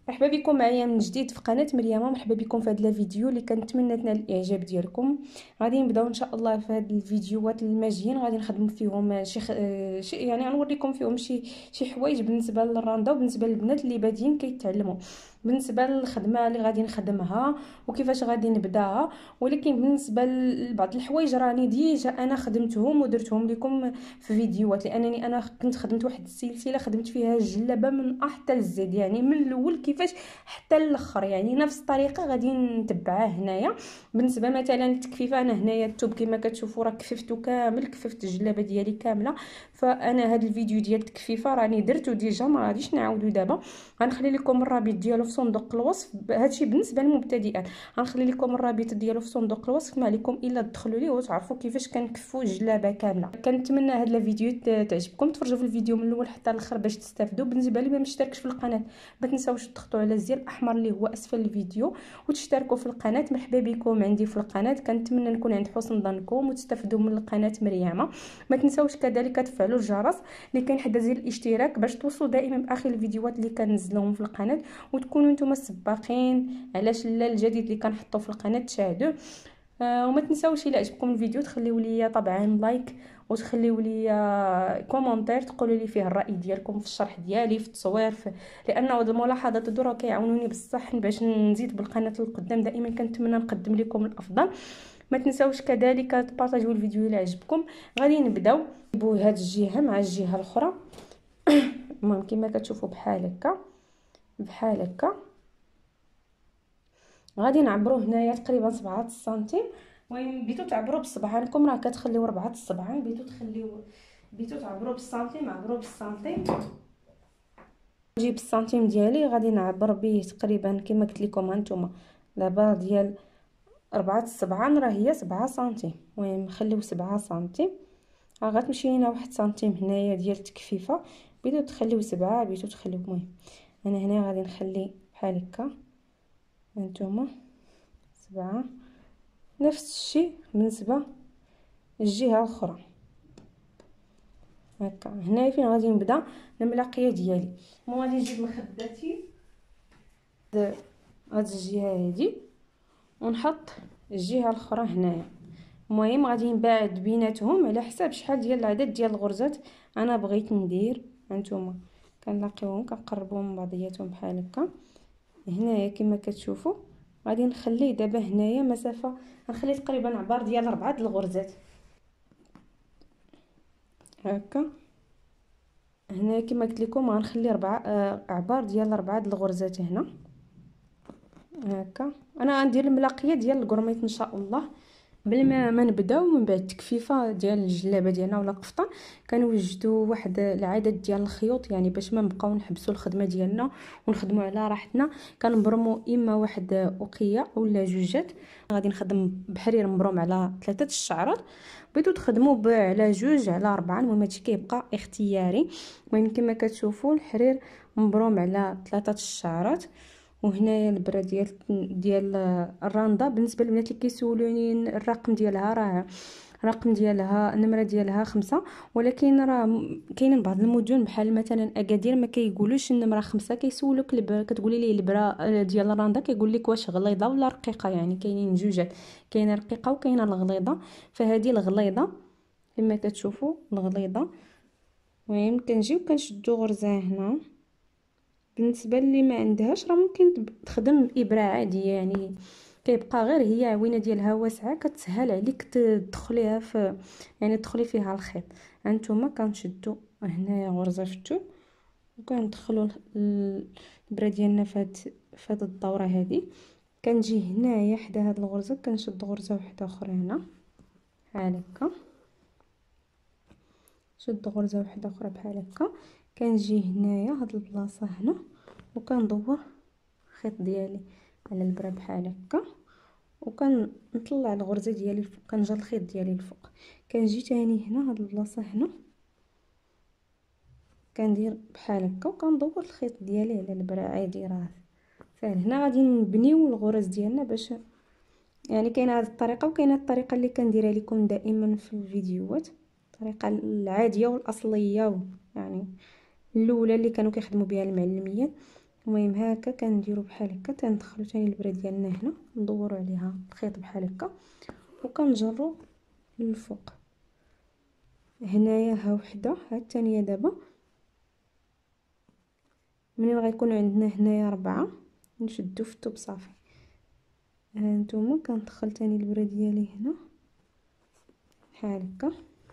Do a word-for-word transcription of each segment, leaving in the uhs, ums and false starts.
مرحبا بكم معايا من جديد في قناه مريم. مرحبا بكم في هذا الفيديو اللي كنتمنى تنال الاعجاب ديالكم. غادي نبداو ان شاء الله في هاد الفيديوهات الماجيين، غادي نخدموا فيهم شي, خ... شي يعني غنوريكم فيهم شي شي حوايج بالنسبه للراندا وبالنسبه للبنات اللي بادين كيتعلموا، بالنسبه للخدمه اللي غادي نخدمها وكيفاش غادي نبداها. ولكن بالنسبه لبعض الحوايج راني ديجا انا خدمتهم ودرتهم لكم في فيديوهات، لانني انا كنت خدمت واحد السلسله خدمت فيها الجلابه من أ حتى للزد، يعني من الاول كيفاش حتى الاخر، يعني نفس الطريقه غادي نتبعها هنايا. بالنسبه مثلا للتكفيفه، انا هنايا الثوب كما كتشوفوا راه كففتو كامل، كففت الجلابه ديالي كامله. فانا هذا الفيديو ديال التكفيفه راني درتو ديجا، ما غاديش نعاودو دابا. غنخلي لكم الرابط ديالو في صندوق الوصف، هادشي بالنسبه للمبتدئات. غنخلي لكم الرابط ديالو في صندوق الوصف، ما عليكم الا تدخلوا ليه وتعرفوا كيفاش كنكفوا الجلابه كامله. كنتمنى هذا الفيديو تعجبكم، تفرجوا في الفيديو من الاول حتى الاخر باش تستافدوا. بالنسبه لي ما مشتركش في القناه، ما تنساوش تضغطوا على الزر الاحمر اللي هو اسفل الفيديو وتشتركوا في القناه. مرحبا بكم عندي في القناه، كنتمنى نكون عند حسن ظنكم وتستافدوا من القناه مريم. ما تنساوش كذلك تفعلوا الجرس اللي كاين حدا زر الاشتراك باش توصلوا دائما باخر الفيديوهات اللي كنزلهم في القناه، وتكونوا نتوما السباقين علاش لا الجديد اللي كنحطو في القناه تشاهدوه. آه وما تنساوش الى عجبكم الفيديو تخليو لي طبعا لايك، وتخليو لي كومونتير تقولوا لي فيه الراي ديالكم في الشرح ديالي في التصوير في... لانه هاد الملاحظات هادو راه كيعاونوني بصح باش نزيد بالقناه للقدام. دائما كنتمنى نقدم لكم الافضل. ما تنساوش كذلك تبارطاجيو الفيديو الى عجبكم. غادي نبداو بهاد الجهه مع الجهه الاخرى. المهم كما كتشوفوا بحال هكا بحال هكا غادي نعبروا هنايا تقريبا سبعة سنتيم. المهم بيتو تعبروا بصبعانكم، راه كتخليو ربعة الصبعان، بيتو تخليو بيتو تعبروا بالسنتيم، عبروا بالسنتيم. نجيب السنتيم ديالي غادي نعبر به تقريبا كما قلت لكم هانتوما دابا ديال ربعة الصبعان راه هي سبعة سنتيم. المهم نخليو سبعة سنتيم، ها غتمشي لينا واحد سنتيم هنايا ديال التكفيفه، بيتو تخليو سبعة، بيتو تخليو. المهم انا هنا غادي نخلي بحال هكا هانتوما سبعة. نفس الشيء بالنسبه للجهه الاخرى. هكا هنايا فين غادي نبدا الملاقيه ديالي. مو غادي نجيب مخداتي هاد الجهه هادي ونحط الجهه الاخرى هنايا. المهم غادي نباعد بيناتهم على حساب شحال ديال العدد ديال الغرزات انا بغيت ندير. هانتوما كنلاقيوهم كنقربوهم من بعضياتهم بحال هكا. هنايا كما كتشوفوا غادي نخلي دابا هنايا مسافه، غنخلي تقريبا عبار ديال أربعة د الغرزات هكا. هنا كما قلت لكم غنخلي ربعة آه عبار ديال أربعة د الغرزات هنا هكا. انا غندير الملاقيه ديال القرميط ان شاء الله قبل ما, ما نبداو. من بعد التكفيفه ديال الجلابه ديالنا ولا قفطه كنوجدوا واحد العدد ديال الخيوط، يعني باش ما نبقاو نحبسوا الخدمه ديالنا ونخدموا على راحتنا. كنبرموا اما واحد اوقيه ولا جوجات. غادي نخدم بحرير مبروم على ثلاثه الشعرات، بغيتو تخدموا على جوج على أربعة، المهم هادشي كيبقى اختياري. المهم كما كتشوفوا الحرير مبروم على ثلاثه الشعرات. وهنايا البره ديال ديال الراندا بالنسبه للبنات اللي كيسولوني الرقم ديالها، راه الرقم ديالها النمره ديالها خمسة، ولكن راه كاينين بعض المدن بحال مثلا اكادير ما كيقولوش النمره خمسة، كيسولوك البره كتقولي ليه البره ديال الراندا كيقول لك واش غليظه ولا رقيقه، يعني كاينين جوجات، كاينه رقيقه وكاينه الغليظه. فهذه الغليظه كما كتشوفوا الغليظه. المهم كنجيو كنشدو غرزه هنا. بالنسبه اللي ما عندهاش راه ممكن تخدم ابره عاديه، يعني كيبقى غير هي عوينه ديالها واسعه كتسهل عليك تدخليها في، يعني تدخلي فيها الخيط. هانتوما كنشدوا هنايا غرزه في الثوب وكندخلوا الابره ديالنا في هاد في هاد الدوره هذه. كنجي هنايا حدا هاد الغرزه كنشد غرزه واحده اخرى هنا بحال هكا، شد غرزه واحده اخرى بحال هكا. كنجي هنايا هاد البلاصه هنا وكندور الخيط ديالي على البره بحال هكا، وكنطلع الغرزه ديالي الفوق، كنجر الخيط ديالي الفوق. كنجي تاني هنا هاد البلاصه هنا كندير بحال هكا وكندور الخيط ديالي على البره عادي. راه ساهل. هنا غادي نبنيو الغرز ديالنا باش، يعني كاينه هذه الطريقه وكاينه الطريقه اللي كنديرها لكم دائما في الفيديوهات، الطريقه العاديه والاصليه، يعني الاولى اللي كانوا كيخدموا بها المعلميات. المهم هكا كنديرو بحال هكا، تندخلو تاني البرا ديالنا هنا، ندورو عليها الخيط بحال هكا وكنجرو للفوق. هنايا ها وحده، ها الثانيه دابا. منين غيكون عندنا هنايا ربعة نشدو في الثوب صافي. ها نتوما كندخل تاني البرا ديالي هنا بحال هكا،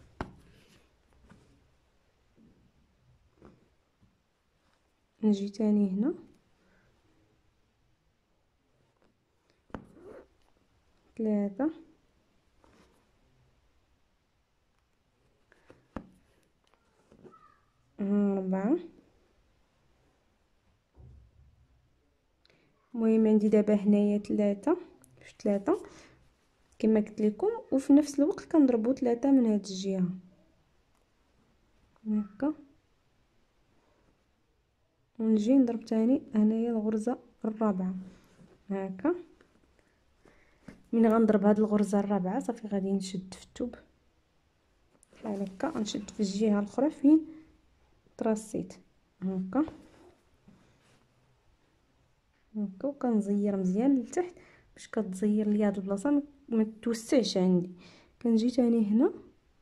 نجي تاني هنا ثلاثة، أربعة. المهم عندي دابا هنايا ثلاثة في ثلاثة كما قلت لكم، وفي نفس الوقت كنضربوا ثلاثة من هاد الجهة هكا، ونجي نضرب تاني هنايا الغرزة الرابعة هكا. من غنضرب هاد الغرزة الرابعة صافي غادي نشد في الثوب بحال هكا، نشد في الجهة الاخرى فين ترصيت هكا هكا، وكنزير مزيان لتحت باش كتزير لي هاد البلاصه ما توسعش عندي. كنجي تاني هنا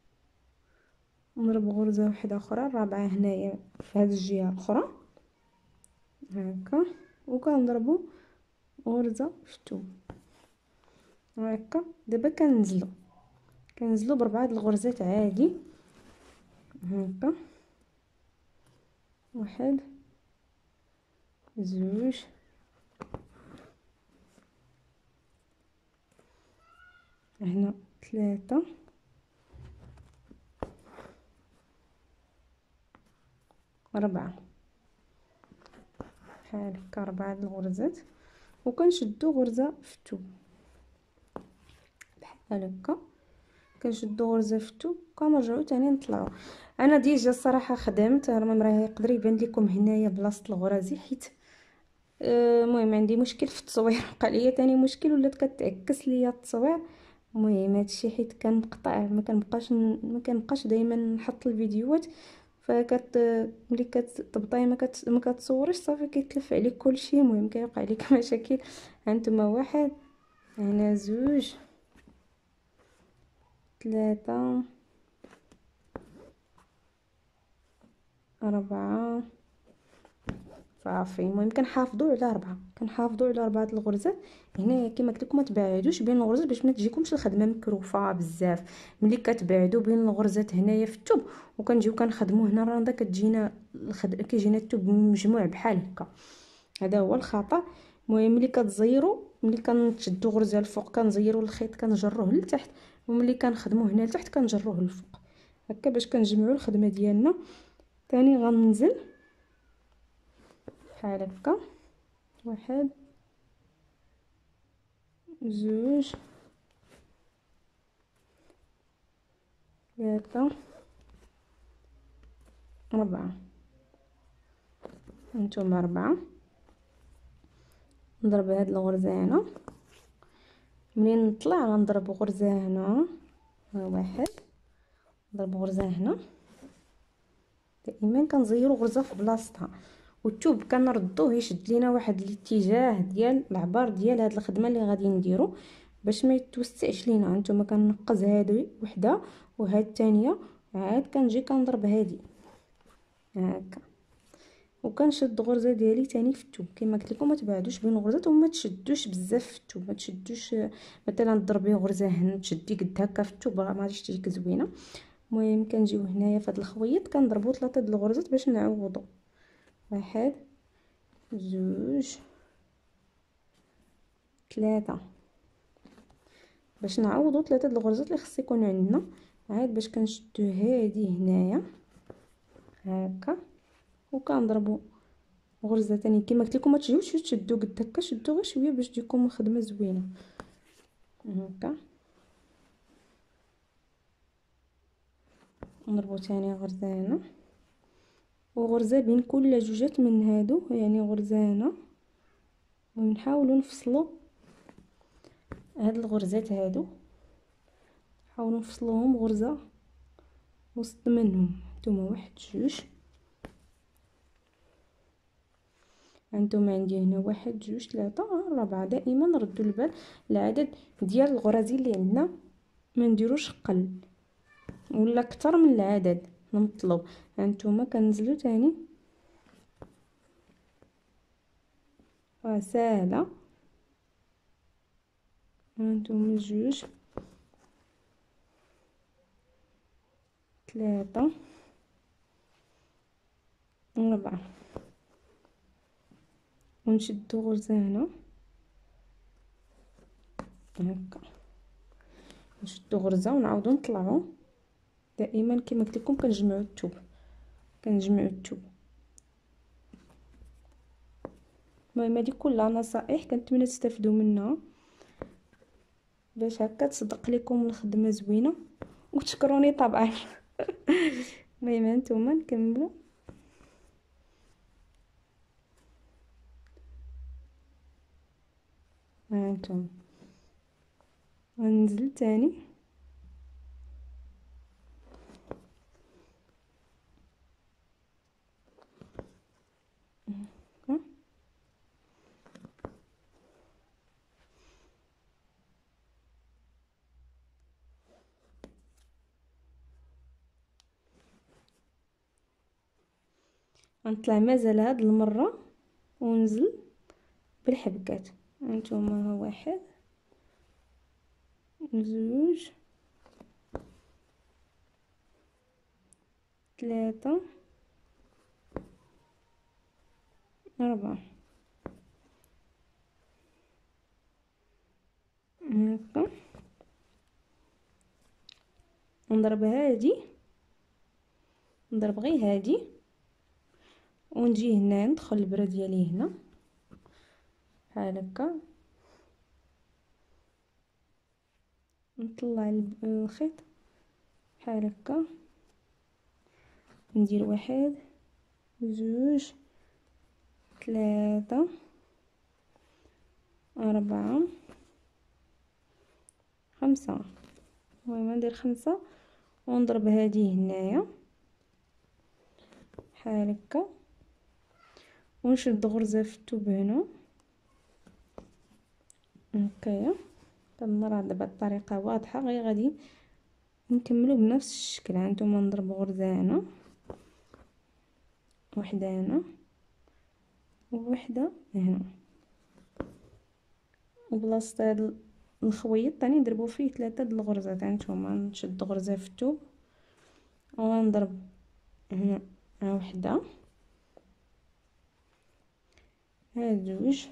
نضرب غرزه واحده اخرى الرابعه هنايا في هاد الجهه الاخرى هكا، وكنضربوا غرزه في الثوب هكا. دابا كننزلو كننزلو بربعه د الغرزات عادي هكا، واحد زوج هنا ثلاثة أربعة بحال هكا، ربعة د الغرزات، وكنشدو غرزة في الثوب بحال هكا، كنشدو غرزة في الثوب كنرجعو تاني نطلعو. انا ديجا الصراحه خدمت، راه يقدر يبان لكم هنايا بلاصه الغرازي حيت المهم آه عندي مشكل في التصوير وقع ليا تاني مشكل، ولات كتعكس ليا التصوير. المهم هادشي حيت كنقطع، ما كنبقاش ما كنبقاش دائما نحط الفيديوهات، فكت ملي كتطبطاي ما كت ما كتصورش صافي كيتلف عليك كلشي. المهم كيوقع لك مشاكل. هانتوما واحد، هنا زوج، ثلاثة، أربعة، صافي. المهم كنحافظوا على أربعة، كنحافظوا على أربعة الغرزات هنايا كما قلت لكم. ما تبعدوش بين الغرزات باش ما تجيكمش الخدمه مكروفه بزاف. ملي كتبعدوا بين الغرزات هنايا في الثوب وكنجيو كنخدموا هنا الرانده كتجينا الخد... كيجينا الثوب مجموع بحال هكا، هذا هو الخطا. المهم ملي كتزيروا، ملي كنشدوا غرزه الفوق كنزيروا الخيط كنجروه لتحت، وملي كنخدموا هنا لتحت كنجروه للفوق هكا باش كنجمعوا الخدمه ديالنا. ثاني غننزل بحال هكا، واحد زوج ثلاثة أربعة، هانتوما أربعة. نضرب هاد الغرزة هنا، منين نطلع غنضرب غرزة هنا، ها واحد، نضرب غرزة هنا. دائما كنزيرو غرزة في بلاصتها، والثوب كنردوه يشد لينا واحد الاتجاه ديال العبار ديال هاد الخدمه اللي غادي نديرو باش ما يتوسعش لينا. هانتوما كنقز هذه وحده وهاد الثانيه، عاد كنجي كنضرب هذه هكا، وكنشد غرزه ديالي تاني في الثوب. كما قلت لكم ما تبعدوش بين الغرزات وما تشدوش بزاف في الثوب، ما تشدوش مثلا تضربي غرزه هنا تشدي قد هكا في الثوب راه ما غاديش تجيك زوينه. المهم كنجيو هنايا في هذا الخويط كنضربوا ثلاثه د الغرزات باش نعوضوا. واحد زوج ثلاثة، باش نعوضوا ثلاثه د الغرزات اللي خص يكون عندنا. عاد باش كنشدو هذه هنايا هكا، وكنضربوا غرزه ثاني. كما قلت لكم ما تجيوش تشدوا قد هكا، شدوا غير شويه باش تجيكم الخدمه زوينه هكا. نضربوا ثاني غرزه هنا، وغرزه بين كل جوجات من هادو، يعني غرزه هنا، ونحاولوا نفصلوا هاد الغرزات هادو، نحاولوا نفصلوهم غرزه وسط منهم. نتوما واحد جوج هانتوما عندي هنا واحد جوج ثلاثة أربعة. دائما ردوا البال العدد ديال الغرازي اللي عندنا، ما نديروش قل ولا اكثر من العدد المطلوب. هانتوما كنزلوا تاني راه ساهله. هانتوما جوج ثلاثة أربعة، ونشدو غرزة هنا هكا، نشدو غرزة ونعاودو نطلعو. دائما كما قلت لكم كنجمعوا الثوب، كنجمعوا الثوب. المهم هذه كلها نصائح كنتمنى تستافدوا منها باش هكا تصدق لكم الخدمه زوينه وتشكروني طبعا. المهم هانتوما نكملوا. هانتوما غنزل تاني غنطلع مازال هاد المره وننزل بالحبكات. هانتوما واحد زوج ثلاثة أربعة هكا، نضرب هادي، نضرب غير هادي ونجي هنا ندخل البرة ديالي هنا بحال هكا، نطلع الخيط بحال هكا، ندير واحد جوج ثلاثة أربعة خمسة. المهم ندير خمسة ونضرب هذه هنايا بحال هكا، ونشد غرزة في الثوب هنا هكايا. كنرى دابا الطريقه واضحه، غير غادي نكملوا بنفس الشكل. هانتوما نضرب غرزه هنا، وحده هنا ووحده هنا، وبلاصه هاد الخويط ثاني نضربوا فيه ثلاثه د الغرزات. هانتوما نشد غرزه في الثوب ونضرب هنا ها وحده، ها جوج،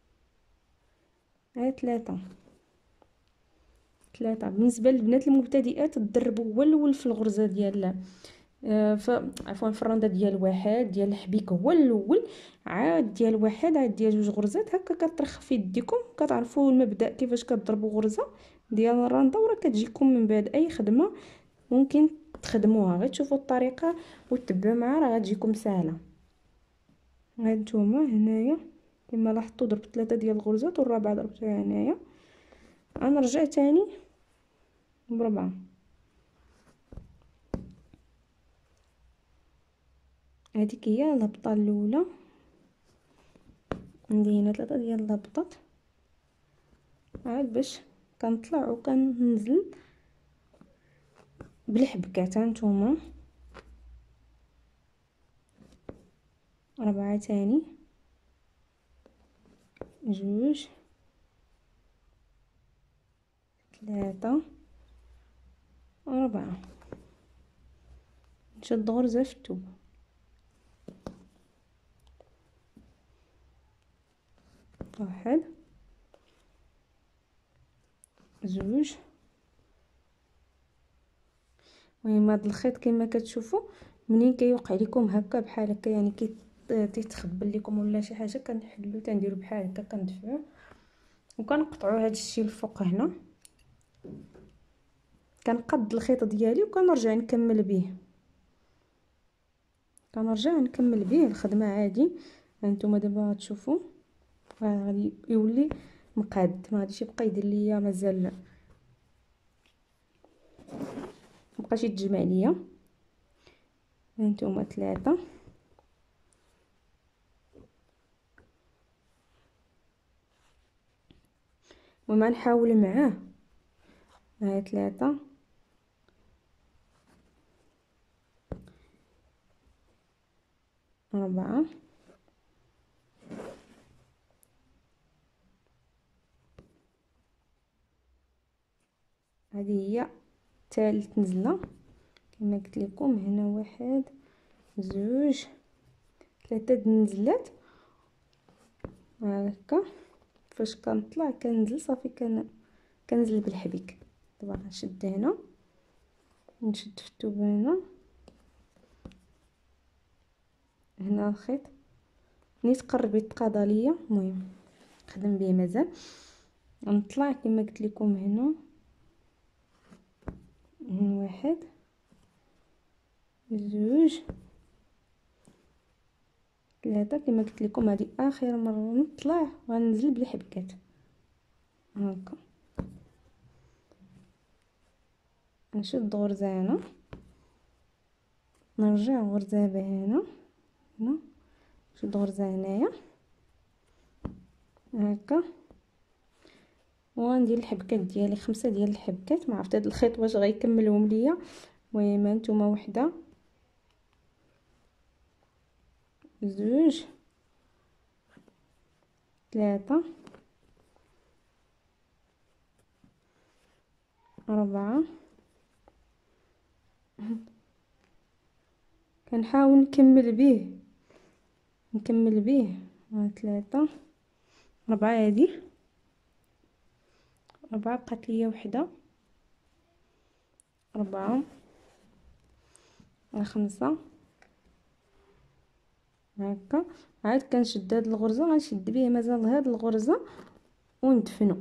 ها ثلاثه ثلاثه. بالنسبه للبنات المبتدئات تدربوا هو الاول في الغرزه ديال آه ف عفوا في الرنده ديال واحد ديال الحبيك هو الاول، عاد ديال واحد، عاد ديال جوج غرزات، هكا كطرخ في يديكم كتعرفوا المبدا كيفاش كتضربوا غرزه ديال الرنده، وراه كتجيكم من بعد اي خدمه ممكن تخدموها. غير تشوفوا الطريقه وتتبعوا معها راه غتجيكم سهله. هانتوما هنايا كما لاحظتوا ضربت ثلاثه ديال الغرزات والرابعه ضربتها هنايا، غنرجع تاني بربعة. هذيك هي الهبطه الاولى، عندي هنا ثلاثه ديال الهبطات، عاد باش كنطلع وكننزل بالحبكات. هانتوما ربعه تاني، جوج ثلاثة أربعة، نشد غرزة في الثوب، واحد زوج. المهم هذا الخيط كما كتشوفوا منين كيوقع لكم هكا بحال هكا يعني كي تيتخبل لكم ولا شي حاجه كنحلو تنديروا بحال هكا كندفعوه وكنقطعوا هذا الشيء الفوق هنا، كنقد الخيط ديالي وكنرجع نكمل به، كنرجع نكمل به الخدمه عادي. هانتوما دابا غتشوفوا غادي يولي مقاد، ما غاديش يبقى يدير ليا مازال مبقاش يتجمع ليا. هانتوما ثلاثة وما نحاول معاه. هاي ثلاثة، أربعة، هذه هي ثالث نزلة كما قلت لكم. هنا واحد، زوج، ثلاثة د النزلات. هكا فاش كنطلع كنزل صافي كن كنزل بالحبيك. دابا غنشد هنا، نشد في التوبانه هنا الخيط نيت قربي تقاضى ليا. المهم نخدم به مازال. نطلع كما قلت لكم هنا واحد، زوج، ثلاثة. كما قلت لكم هذه اخر مره نطلع غنزل بالحبكات هكا. نشد غرزه هنا، نرجع غرزه هنا، هنا نشد غرزه هنايا هكا، وغندير الحبكات ديالي خمسة ديال الحبكات. ما عرفت هذا الخيط واش غيكملهم ليا. المهم هانتوما وحده، زوج، ثلاثة، أربعة. كنحاول نكمل به نكمل به ثلاثة، أربعة. هذه أربعة بقات ليا وحده، أربعة، خمسة هكا. عاد كنشد هاد الغرزه، غنشد به مازال هاد الغرزه وندفنو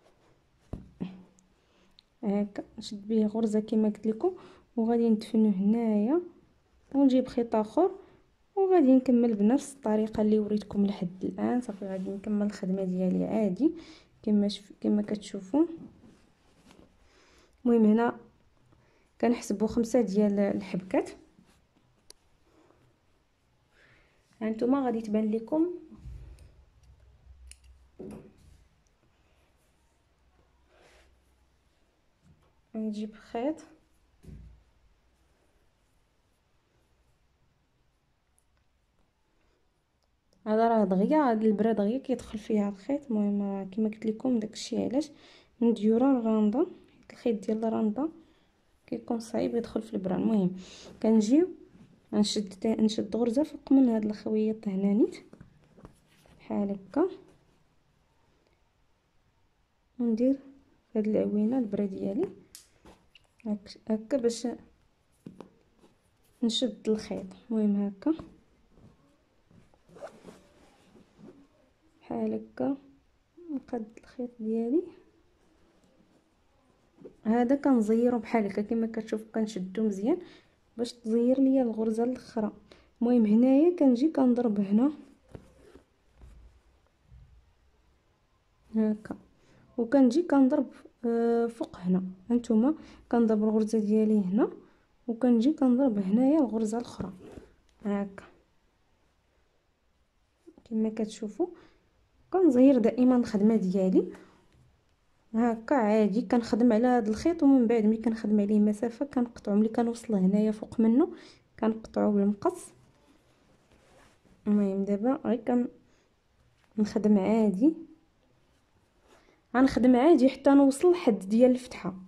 هكا. نشد به غرزه كما قلت لكم وغادي ندفنو هنايا، ونجيب خيط اخر وغادي نكمل بنفس الطريقه اللي وريتكم لحد الان. صافي غادي نكمل الخدمه ديالي عادي كما شف... كما كتشوفوا. المهم هنا كنحسبوا خمسة ديال الحبكات. هانتوما غادي تبان لكم نجيب خيط هذا راه دغيا، هاد البرا دغيا كيدخل فيها الخيط. المهم كما قلت لكم داكشي علاش نديرو الراندا. الخيط ديال الراندا كيكون صعيب يدخل في البرا. المهم كنجيو نشد نشد غرزه فوق من هاد الخويط هنا نيت بحال هكا، وندير هاد العوينه البرا ديالي هكا باش نشد الخيط. المهم هكا بحال هكا نقد الخيط ديالي. هذا كنزيرو بحال هكا كما كتشوف، كنشدو مزيان باش تزير ليا الغرزه الاخرى. المهم هنايا كنجي كنضرب هنا هكا، وكنجي كنضرب فوق هنا. هانتوما كنضرب الغرزه ديالي هنا وكنجي كنضرب هنايا الغرزه الاخرى هكا كما كتشوفوا. كنزير دائما الخدمه ديالي هكا عادي. كنخدم على هذا الخيط ومن بعد ملي كنخدم عليه مسافه كنقطعو. ملي كنوصل هنايا فوق منه كنقطعو بالمقص. المهم دابا غير كنخدم عادي، غنخدم عادي حتى نوصل لحد ديال الفتحه.